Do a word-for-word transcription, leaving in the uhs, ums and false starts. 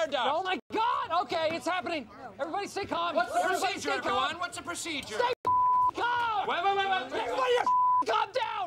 air duct. Oh my God! Okay, it's happening. Everybody stay calm. What's the Everybody procedure, stay calm. everyone? What's the procedure? Stay calm. Wait, wait, wait, wait. Everybody just calm down.